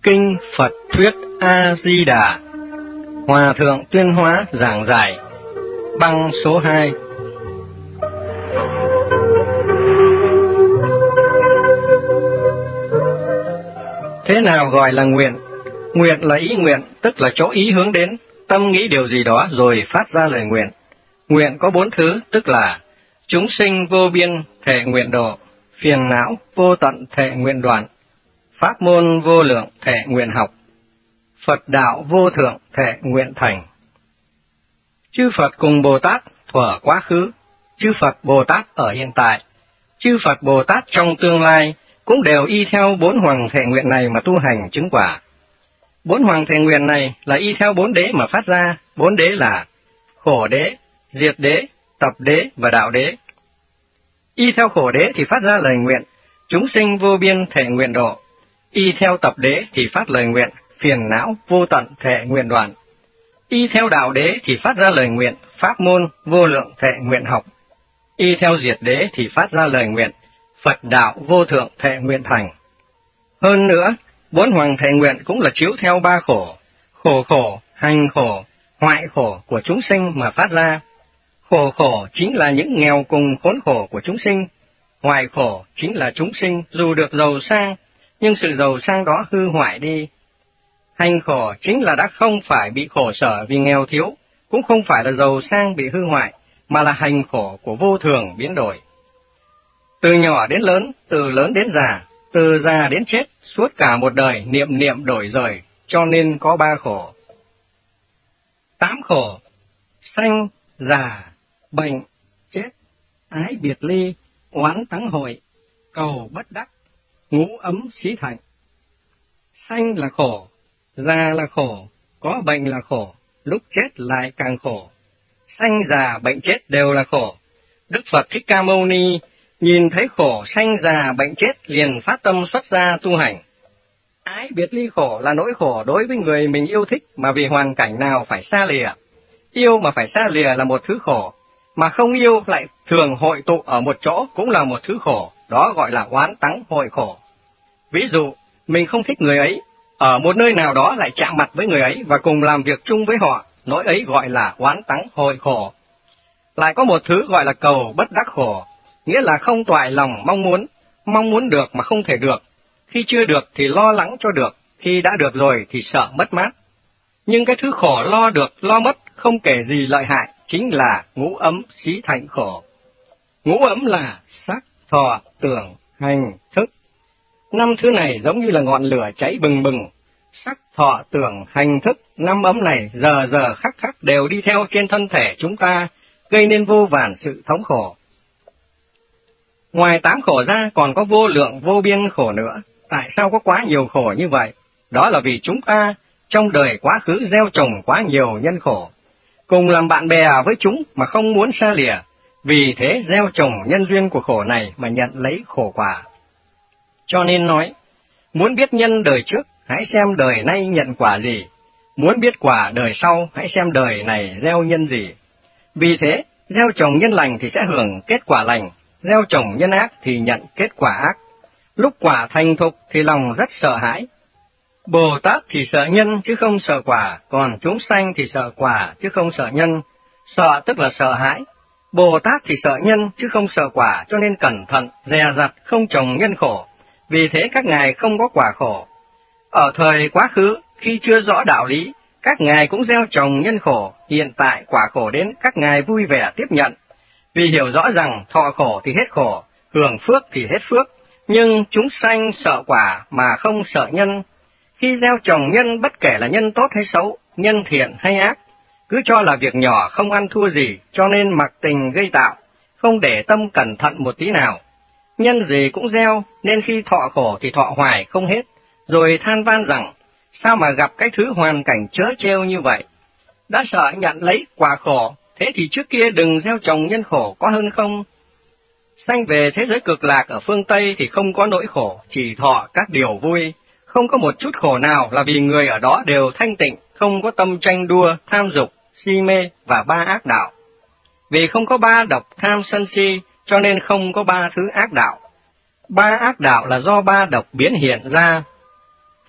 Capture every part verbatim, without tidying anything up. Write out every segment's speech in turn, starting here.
Kinh Phật Thuyết A-di-đà, Hòa Thượng Tuyên Hóa giảng giải, băng số hai. Thế nào gọi là nguyện? Nguyện là ý nguyện, tức là chỗ ý hướng đến, tâm nghĩ điều gì đó rồi phát ra lời nguyện. Nguyện có bốn thứ, tức là chúng sinh vô biên thể nguyện độ, phiền não vô tận thể nguyện đoạn, pháp môn vô lượng thể nguyện học, Phật đạo vô thượng thể nguyện thành. Chư Phật cùng Bồ Tát thuở quá khứ, chư Phật Bồ Tát ở hiện tại, chư Phật Bồ Tát trong tương lai cũng đều y theo bốn hoàng thể nguyện này mà tu hành chứng quả. Bốn hoàng thể nguyện này là y theo bốn đế mà phát ra, bốn đế là khổ đế, diệt đế, tập đế và đạo đế. Y theo khổ đế thì phát ra lời nguyện, chúng sinh vô biên thể nguyện độ. Y theo tập đế thì phát lời nguyện, phiền não vô tận thể nguyện đoạn. Y theo đạo đế thì phát ra lời nguyện, pháp môn vô lượng thể nguyện học. Y theo diệt đế thì phát ra lời nguyện, Phật đạo vô thượng thể nguyện thành. Hơn nữa, bốn hoàng thể nguyện cũng là chiếu theo ba khổ, khổ khổ, hành khổ, hoại khổ của chúng sinh mà phát ra. Khổ khổ chính là những nghèo cùng khốn khổ của chúng sinh, hoại khổ chính là chúng sinh dù được giàu sang, nhưng sự giàu sang đó hư hoại đi. Hành khổ chính là đã không phải bị khổ sở vì nghèo thiếu, cũng không phải là giàu sang bị hư hoại, mà là hành khổ của vô thường biến đổi. Từ nhỏ đến lớn, từ lớn đến già, từ già đến chết, suốt cả một đời niệm niệm đổi rời, cho nên có ba khổ. Tám khổ: sanh, già, bệnh, chết, ái biệt ly, oán tắng hội, cầu bất đắc, ngũ ấm xí thạnh. Sanh là khổ, già là khổ, có bệnh là khổ, lúc chết lại càng khổ. Sanh, già, bệnh, chết đều là khổ. Đức Phật Thích Ca Mâu Ni nhìn thấy khổ sanh, già, bệnh, chết liền phát tâm xuất gia tu hành. Ái biệt ly khổ là nỗi khổ đối với người mình yêu thích mà vì hoàn cảnh nào phải xa lìa. Yêu mà phải xa lìa là một thứ khổ, mà không yêu lại thường hội tụ ở một chỗ cũng là một thứ khổ, đó gọi là oán tắng hội khổ. Ví dụ, mình không thích người ấy, ở một nơi nào đó lại chạm mặt với người ấy và cùng làm việc chung với họ, nỗi ấy gọi là oán tắng hội khổ. Lại có một thứ gọi là cầu bất đắc khổ, nghĩa là không toại lòng mong muốn, mong muốn được mà không thể được, khi chưa được thì lo lắng cho được, khi đã được rồi thì sợ mất mát. Nhưng cái thứ khổ lo được, lo mất, không kể gì lợi hại, chính là ngũ ấm xí thạnh khổ. Ngũ ấm là sắc, thọ, tưởng, hành, thức. Năm thứ này giống như là ngọn lửa cháy bừng bừng. Sắc, thọ, tưởng, hành, thức, năm ấm này giờ giờ khắc khắc đều đi theo trên thân thể chúng ta, gây nên vô vàn sự thống khổ. Ngoài tám khổ ra còn có vô lượng vô biên khổ nữa. Tại sao có quá nhiều khổ như vậy? Đó là vì chúng ta trong đời quá khứ gieo trồng quá nhiều nhân khổ, cùng làm bạn bè với chúng mà không muốn xa lìa, vì thế gieo trồng nhân duyên của khổ này mà nhận lấy khổ quả. Cho nên nói, muốn biết nhân đời trước, hãy xem đời nay nhận quả gì, muốn biết quả đời sau, hãy xem đời này gieo nhân gì. Vì thế, gieo trồng nhân lành thì sẽ hưởng kết quả lành, gieo trồng nhân ác thì nhận kết quả ác. Lúc quả thành thục thì lòng rất sợ hãi. Bồ Tát thì sợ nhân chứ không sợ quả, còn chúng sanh thì sợ quả chứ không sợ nhân. Sợ tức là sợ hãi. Bồ Tát thì sợ nhân chứ không sợ quả, cho nên cẩn thận, dè dặt, không trồng nhân khổ. Vì thế các ngài không có quả khổ. Ở thời quá khứ, khi chưa rõ đạo lý, các ngài cũng gieo trồng nhân khổ, hiện tại quả khổ đến, các ngài vui vẻ tiếp nhận. Vì hiểu rõ rằng thọ khổ thì hết khổ, hưởng phước thì hết phước, nhưng chúng sanh sợ quả mà không sợ nhân. Khi gieo trồng nhân bất kể là nhân tốt hay xấu, nhân thiện hay ác, cứ cho là việc nhỏ không ăn thua gì, cho nên mặc tình gây tạo, không để tâm cẩn thận một tí nào. Nhân gì cũng gieo, nên khi thọ khổ thì thọ hoài không hết, rồi than van rằng, sao mà gặp cái thứ hoàn cảnh trớ trêu như vậy? Đã sợ nhận lấy quả khổ, thế thì trước kia đừng gieo trồng nhân khổ có hơn không? Sanh về thế giới cực lạc ở phương Tây thì không có nỗi khổ, chỉ thọ các điều vui. Không có một chút khổ nào là vì người ở đó đều thanh tịnh, không có tâm tranh đua, tham dục, si mê và ba ác đạo. Vì không có ba độc tham sân si, cho nên không có ba thứ ác đạo. Ba ác đạo là do ba độc biến hiện ra.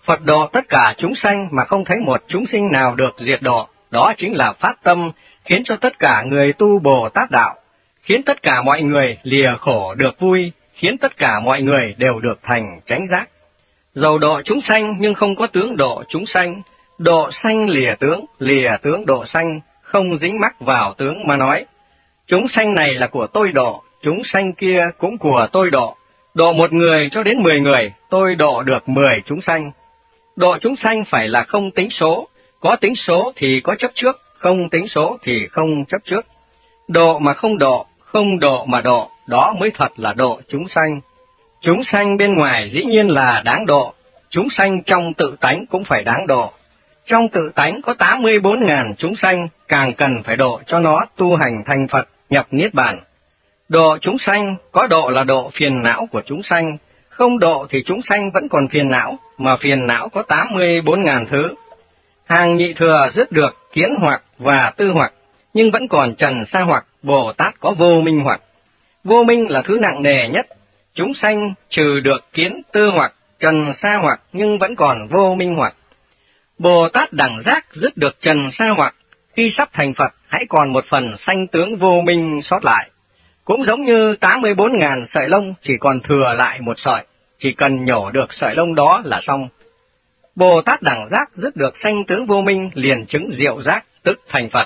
Phật độ tất cả chúng sanh mà không thấy một chúng sinh nào được diệt độ, đó chính là phát tâm khiến cho tất cả người tu Bồ Tát đạo, khiến tất cả mọi người lìa khổ được vui, khiến tất cả mọi người đều được thành chánh giác. Dầu độ chúng sanh nhưng không có tướng độ chúng sanh, độ sanh lìa tướng, lìa tướng độ sanh, không dính mắc vào tướng mà nói. Chúng sanh này là của tôi độ, chúng sanh kia cũng của tôi độ. Độ một người cho đến mười người, tôi độ được mười chúng sanh. Độ chúng sanh phải là không tính số, có tính số thì có chấp trước, không tính số thì không chấp trước. Độ mà không độ, không độ mà độ, đó mới thật là độ chúng sanh. Chúng sanh bên ngoài dĩ nhiên là đáng độ, chúng sanh trong tự tánh cũng phải đáng độ. Trong tự tánh có tám mươi bốn ngàn chúng sanh, càng cần phải độ cho nó tu hành thành Phật, nhập Niết Bàn. Độ chúng sanh, có độ là độ phiền não của chúng sanh, không độ thì chúng sanh vẫn còn phiền não, mà phiền não có tám mươi bốn ngàn thứ. Hàng nhị thừa dứt được kiến hoặc và tư hoặc, nhưng vẫn còn trần sa hoặc, Bồ Tát có vô minh hoặc. Vô minh là thứ nặng nề nhất, chúng sanh trừ được kiến tư hoặc, trần sa hoặc, nhưng vẫn còn vô minh hoặc. Bồ Tát đẳng giác dứt được trần sa hoặc, khi sắp thành Phật hãy còn một phần sanh tướng vô minh sót lại. Cũng giống như tám mươi bốn ngàn sợi lông chỉ còn thừa lại một sợi, chỉ cần nhổ được sợi lông đó là xong. Bồ Tát đẳng giác dứt được sanh tướng vô minh liền chứng diệu giác, tức thành Phật.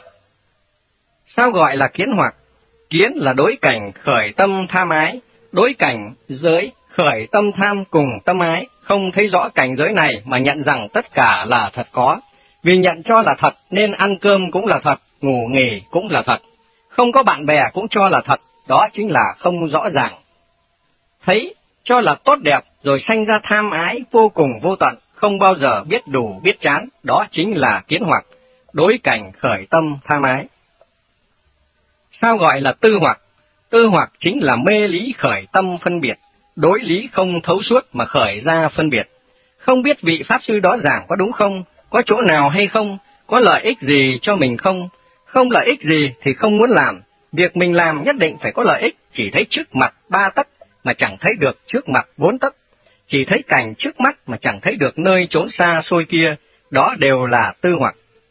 Sao gọi là kiến hoặc? Kiến là đối cảnh khởi tâm tham ái, đối cảnh giới khởi tâm tham cùng tâm ái, không thấy rõ cảnh giới này mà nhận rằng tất cả là thật có. Vì nhận cho là thật nên ăn cơm cũng là thật, ngủ nghỉ cũng là thật. Không có bạn bè cũng cho là thật, đó chính là không rõ ràng. Thấy cho là tốt đẹp rồi sanh ra tham ái vô cùng vô tận, không bao giờ biết đủ biết chán, đó chính là kiến hoặc, đối cảnh khởi tâm tham ái. Sao gọi là tư hoặc? Tư hoặc chính là mê lý khởi tâm phân biệt, đối lý không thấu suốt mà khởi ra phân biệt. Không biết vị Pháp Sư đó giảng có đúng không, có chỗ nào hay không, có lợi ích gì cho mình không, không lợi ích gì thì không muốn làm. Việc mình làm nhất định phải có lợi ích, chỉ thấy trước mặt ba tấc mà chẳng thấy được trước mặt bốn tấc, chỉ thấy cảnh trước mắt mà chẳng thấy được nơi trốn xa xôi kia, đó đều là tư hoặc.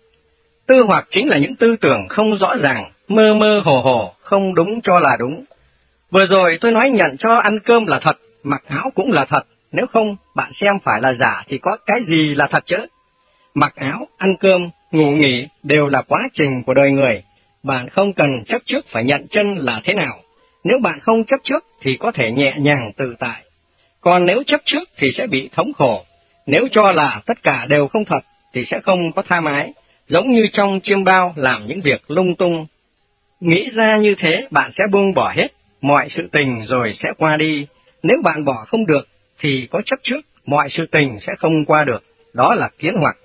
Tư hoặc chính là những tư tưởng không rõ ràng, mơ mơ hồ hồ, không đúng cho là đúng. Vừa rồi tôi nói nhận cho ăn cơm là thật, mặc áo cũng là thật, nếu không bạn xem phải là giả thì có cái gì là thật chứ? Mặc áo, ăn cơm, ngủ nghỉ đều là quá trình của đời người, bạn không cần chấp trước phải nhận chân là thế nào. Nếu bạn không chấp trước thì có thể nhẹ nhàng tự tại, còn nếu chấp trước thì sẽ bị thống khổ. Nếu cho là tất cả đều không thật thì sẽ không có tha mái, giống như trong chiêm bao làm những việc lung tung. Nghĩ ra như thế bạn sẽ buông bỏ hết mọi sự tình rồi sẽ qua đi. Nếu bạn bỏ không được thì có chấp trước, mọi sự tình sẽ không qua được, đó là kiến hoặc.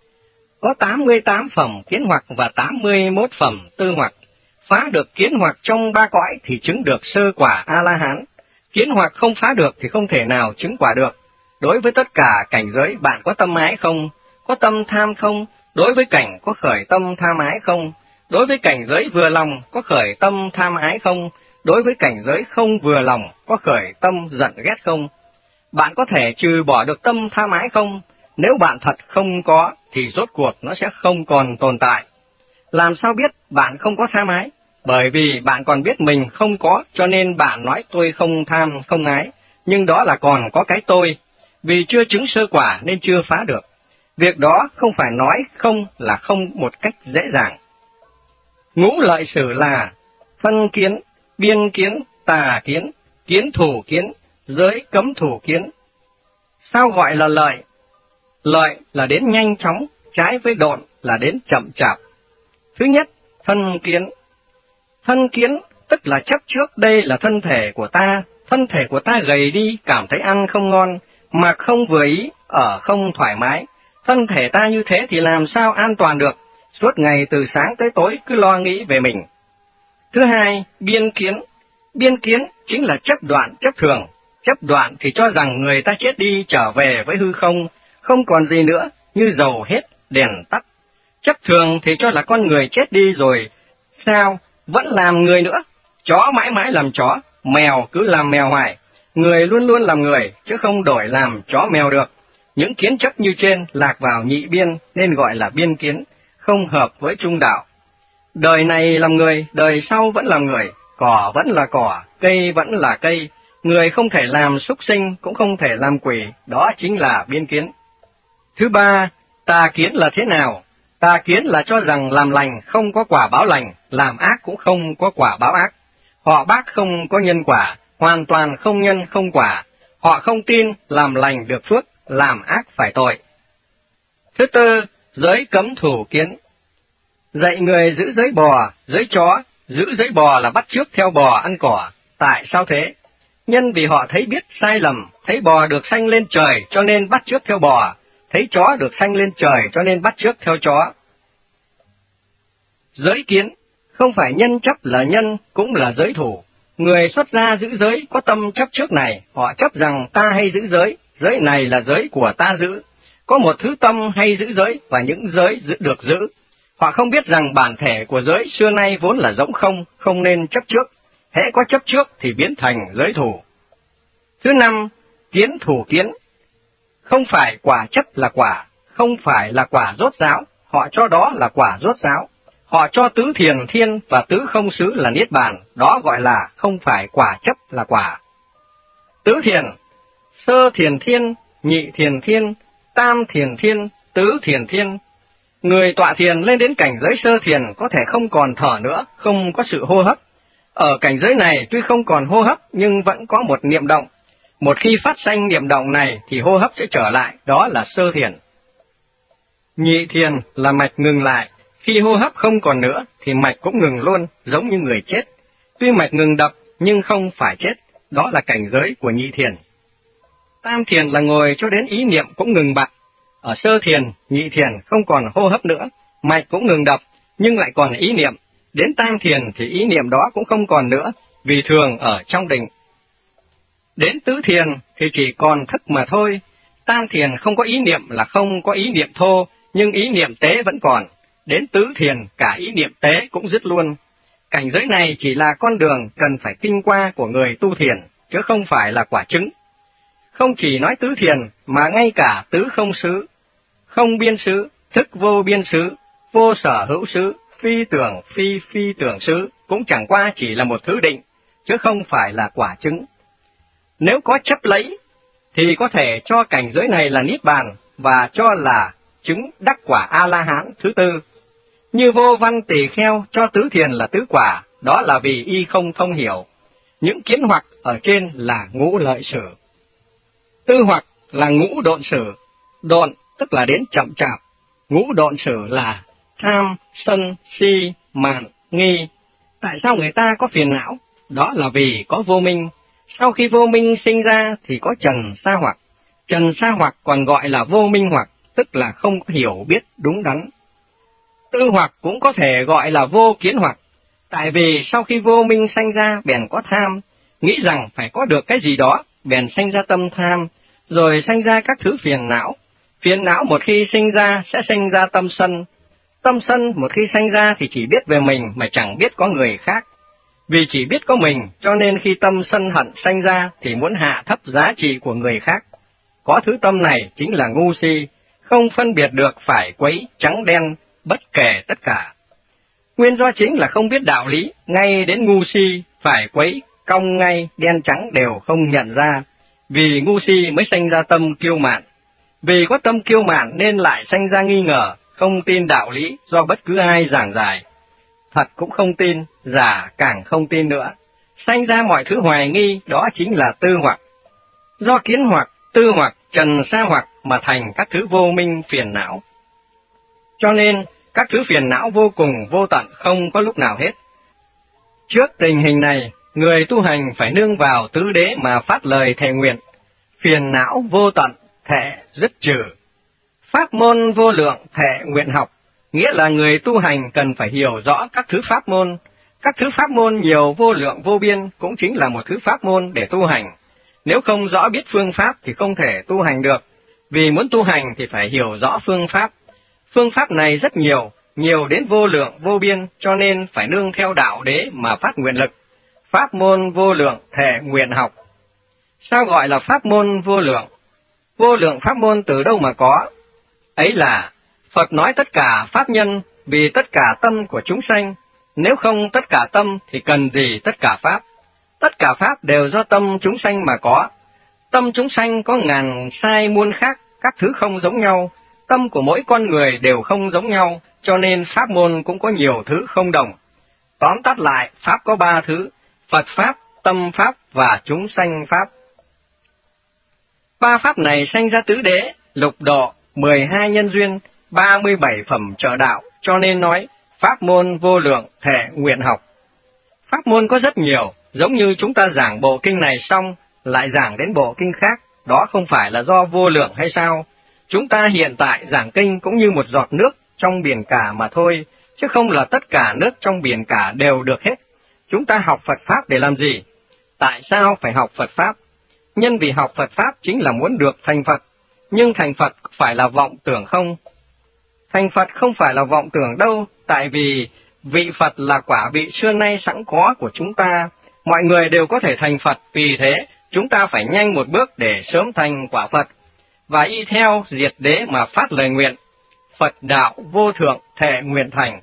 Có tám mươi tám phẩm kiến hoặc và tám mươi mốt phẩm tư hoặc. Phá được kiến hoặc trong ba cõi thì chứng được sơ quả A-la-hán. Kiến hoặc không phá được thì không thể nào chứng quả được. Đối với tất cả cảnh giới bạn có tâm ái không? Có tâm tham không? Đối với cảnh có khởi tâm tham ái không? Đối với cảnh giới vừa lòng có khởi tâm tham ái không? Đối với cảnh giới không vừa lòng có khởi tâm giận ghét không? Bạn có thể trừ bỏ được tâm tham ái không? Nếu bạn thật không có thì rốt cuộc nó sẽ không còn tồn tại. Làm sao biết bạn không có tham ái? Bởi vì bạn còn biết mình không có, cho nên bạn nói tôi không tham, không ái, nhưng đó là còn có cái tôi. Vì chưa chứng sơ quả nên chưa phá được. Việc đó không phải nói không là không một cách dễ dàng. Ngũ lợi sử là thân kiến, biên kiến, tà kiến, kiến thủ kiến, giới cấm thủ kiến. Sao gọi là lợi? Lợi là đến nhanh chóng, trái với độn là đến chậm chạp. Thứ nhất, thân kiến. Thân kiến tức là chấp trước đây là thân thể của ta, thân thể của ta gầy đi, cảm thấy ăn không ngon, mặc không vừa ý, ở không thoải mái. Thân thể ta như thế thì làm sao an toàn được, suốt ngày từ sáng tới tối cứ lo nghĩ về mình. Thứ hai, biên kiến. Biên kiến chính là chấp đoạn, chấp thường. Chấp đoạn thì cho rằng người ta chết đi trở về với hư không, không còn gì nữa, như dầu hết, đèn tắt. Chấp thường thì cho là con người chết đi rồi, sao, vẫn làm người nữa. Chó mãi mãi làm chó, mèo cứ làm mèo hoài. Người luôn luôn làm người, chứ không đổi làm chó mèo được. Những kiến chấp như trên lạc vào nhị biên nên gọi là biên kiến, không hợp với trung đạo. Đời này làm người, đời sau vẫn làm người, cỏ vẫn là cỏ, cây vẫn là cây, người không thể làm súc sinh, cũng không thể làm quỷ, đó chính là biên kiến. Thứ ba, tà kiến là thế nào? Tà kiến là cho rằng làm lành không có quả báo lành, làm ác cũng không có quả báo ác. Họ bác không có nhân quả, hoàn toàn không nhân không quả. Họ không tin làm lành được phước, làm ác phải tội. Thứ tư, giới cấm thủ kiến. Dạy người giữ giới bò, giới chó, giữ giới bò là bắt chước theo bò ăn cỏ. Tại sao thế? Nhân vì họ thấy biết sai lầm, thấy bò được sanh lên trời cho nên bắt chước theo bò, thấy chó được sanh lên trời cho nên bắt chước theo chó. Giới kiến, không phải nhân chấp là nhân, cũng là giới thủ. Người xuất gia giữ giới có tâm chấp trước này, họ chấp rằng ta hay giữ giới, giới này là giới của ta giữ. Có một thứ tâm hay giữ giới và những giới giữ được giữ. Họ không biết rằng bản thể của giới xưa nay vốn là rỗng không, không nên chấp trước. Hễ có chấp trước thì biến thành giới thủ. Thứ năm, kiến thủ kiến. Không phải quả chấp là quả, không phải là quả rốt ráo, họ cho đó là quả rốt ráo. Họ cho tứ thiền thiên và tứ không xứ là niết bàn, đó gọi là không phải quả chấp là quả. Tứ thiền, sơ thiền thiên, nhị thiền thiên, tam thiền thiên, tứ thiền thiên. Người tọa thiền lên đến cảnh giới sơ thiền có thể không còn thở nữa, không có sự hô hấp. Ở cảnh giới này tuy không còn hô hấp nhưng vẫn có một niệm động. Một khi phát sanh niệm động này thì hô hấp sẽ trở lại, đó là sơ thiền. Nhị thiền là mạch ngừng lại, khi hô hấp không còn nữa thì mạch cũng ngừng luôn, giống như người chết. Tuy mạch ngừng đập nhưng không phải chết, đó là cảnh giới của nhị thiền. Tam thiền là ngồi cho đến ý niệm cũng ngừng bặt. Ở sơ thiền, nhị thiền không còn hô hấp nữa, mạch cũng ngừng đập nhưng lại còn ý niệm. Đến tam thiền thì ý niệm đó cũng không còn nữa, vì thường ở trong định. Đến tứ thiền thì chỉ còn thức mà thôi. Tam thiền không có ý niệm là không có ý niệm thô, nhưng ý niệm tế vẫn còn. Đến tứ thiền cả ý niệm tế cũng dứt luôn. Cảnh giới này chỉ là con đường cần phải kinh qua của người tu thiền, chứ không phải là quả chứng. Không chỉ nói tứ thiền mà ngay cả tứ không xứ, không biên xứ, thức vô biên xứ, vô sở hữu xứ, phi tưởng phi phi tưởng xứ cũng chẳng qua chỉ là một thứ định, chứ không phải là quả chứng. Nếu có chấp lấy thì có thể cho cảnh giới này là niết bàn và cho là chứng đắc quả A-la-hán thứ tư. Như Vô Văn Tỳ Kheo cho tứ thiền là tứ quả, đó là vì y không thông hiểu. Những kiến hoặc ở trên là ngũ lợi sử. Tư hoặc là ngũ độn sử, độn tức là đến chậm chạp, ngũ độn sử là tham, sân, si, mạn, nghi. Tại sao người ta có phiền não? Đó là vì có vô minh. Sau khi vô minh sinh ra thì có trần sa hoặc. Trần sa hoặc còn gọi là vô minh hoặc, tức là không có hiểu biết đúng đắn. Tư hoặc cũng có thể gọi là vô kiến hoặc, tại vì sau khi vô minh sanh ra bèn có tham, nghĩ rằng phải có được cái gì đó, bèn sanh ra tâm tham, rồi sanh ra các thứ phiền não. Phiền não một khi sinh ra sẽ sanh ra tâm sân. Tâm sân một khi sanh ra thì chỉ biết về mình mà chẳng biết có người khác. Vì chỉ biết có mình cho nên khi tâm sân hận sanh ra thì muốn hạ thấp giá trị của người khác. Có thứ tâm này chính là ngu si, không phân biệt được phải quấy, trắng đen, bất kể tất cả. Nguyên do chính là không biết đạo lý, ngay đến ngu si, phải quấy, cong ngay, đen trắng đều không nhận ra. Vì ngu si mới sanh ra tâm kiêu mạn. Vì có tâm kiêu mạn nên lại sanh ra nghi ngờ, không tin đạo lý do bất cứ ai giảng giải. Thật cũng không tin, giả càng không tin nữa. Sanh ra mọi thứ hoài nghi, đó chính là tư hoặc. Do kiến hoặc, tư hoặc, trần sa hoặc mà thành các thứ vô minh phiền não. Cho nên, các thứ phiền não vô cùng vô tận không có lúc nào hết. Trước tình hình này, người tu hành phải nương vào tứ đế mà phát lời thệ nguyện. Phiền não vô tận, thệ dứt trừ. Pháp môn vô lượng, thệ nguyện học. Nghĩa là người tu hành cần phải hiểu rõ các thứ pháp môn. Các thứ pháp môn nhiều vô lượng vô biên cũng chính là một thứ pháp môn để tu hành. Nếu không rõ biết phương pháp thì không thể tu hành được. Vì muốn tu hành thì phải hiểu rõ phương pháp. Phương pháp này rất nhiều, nhiều đến vô lượng vô biên, cho nên phải nương theo đạo đế mà phát nguyện lực. Pháp môn vô lượng thể nguyện học. Sao gọi là pháp môn vô lượng? vô lượng pháp môn từ đâu mà có? Ấy là Phật nói tất cả pháp nhân vì tất cả tâm của chúng sanh, nếu không tất cả tâm thì cần gì tất cả pháp? Tất cả pháp đều do tâm chúng sanh mà có. Tâm chúng sanh có ngàn sai muôn khác, các thứ không giống nhau. Tâm của mỗi con người đều không giống nhau, cho nên pháp môn cũng có nhiều thứ không đồng. Tóm tắt lại, pháp có ba thứ: Phật pháp, tâm pháp và chúng sanh pháp. Ba pháp này sanh ra tứ đế, lục độ, mười hai nhân duyên, ba mươi bảy phẩm trợ đạo, cho nên nói pháp môn vô lượng thể nguyện học. Pháp môn có rất nhiều, giống như chúng ta giảng bộ kinh này xong, lại giảng đến bộ kinh khác, đó không phải là do vô lượng hay sao? Chúng ta hiện tại giảng kinh cũng như một giọt nước trong biển cả mà thôi, chứ không là tất cả nước trong biển cả đều được hết. Chúng ta học Phật Pháp để làm gì? Tại sao phải học Phật Pháp? Nhân vì học Phật Pháp chính là muốn được thành Phật, nhưng thành Phật phải là vọng tưởng không? Thành Phật không phải là vọng tưởng đâu, tại vì vị Phật là quả vị xưa nay sẵn có của chúng ta. Mọi người đều có thể thành Phật, vì thế chúng ta phải nhanh một bước để sớm thành quả Phật, và y theo diệt đế mà phát lời nguyện. Phật đạo vô thượng thể nguyện thành.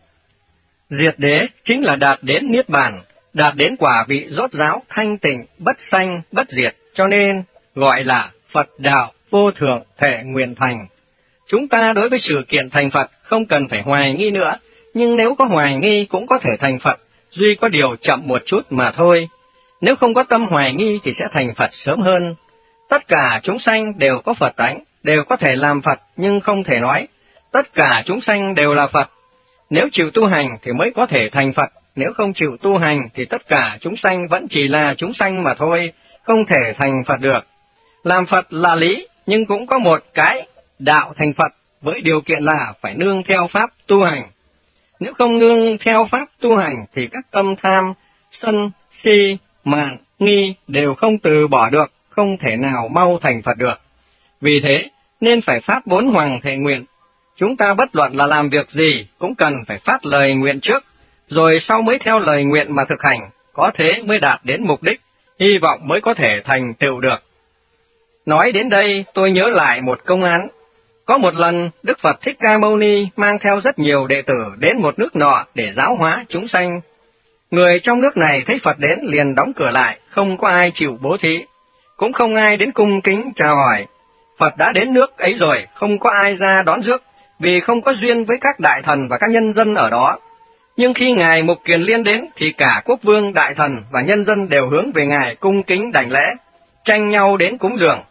Diệt đế chính là đạt đến Niết Bàn, đạt đến quả vị rốt ráo thanh tịnh, bất sanh, bất diệt, cho nên gọi là Phật đạo vô thượng thể nguyện thành. Chúng ta đối với sự kiện thành Phật không cần phải hoài nghi nữa, nhưng nếu có hoài nghi cũng có thể thành Phật, duy có điều chậm một chút mà thôi. Nếu không có tâm hoài nghi thì sẽ thành Phật sớm hơn. Tất cả chúng sanh đều có Phật tánh, đều có thể làm Phật, nhưng không thể nói tất cả chúng sanh đều là Phật. Nếu chịu tu hành thì mới có thể thành Phật, nếu không chịu tu hành thì tất cả chúng sanh vẫn chỉ là chúng sanh mà thôi, không thể thành Phật được. Làm Phật là lý, nhưng cũng có một cái đạo thành Phật, với điều kiện là phải nương theo pháp tu hành. Nếu không nương theo pháp tu hành thì các tâm tham, sân, si, mạn, nghi đều không từ bỏ được, không thể nào mau thành Phật được. Vì thế nên phải phát bốn hoàng thệ nguyện. Chúng ta bất luận là làm việc gì cũng cần phải phát lời nguyện trước, rồi sau mới theo lời nguyện mà thực hành, có thế mới đạt đến mục đích, hy vọng mới có thể thành tựu được. Nói đến đây tôi nhớ lại một công án. Có một lần Đức Phật Thích Ca Mâu Ni mang theo rất nhiều đệ tử đến một nước nọ để giáo hóa chúng sanh. Người trong nước này thấy Phật đến liền đóng cửa lại, không có ai chịu bố thí, cũng không ai đến cung kính chào hỏi. Phật đã đến nước ấy rồi, không có ai ra đón rước, vì không có duyên với các đại thần và các nhân dân ở đó. Nhưng khi Ngài Mục Kiền Liên đến thì cả quốc vương, đại thần và nhân dân đều hướng về Ngài cung kính đảnh lễ, tranh nhau đến cúng dường.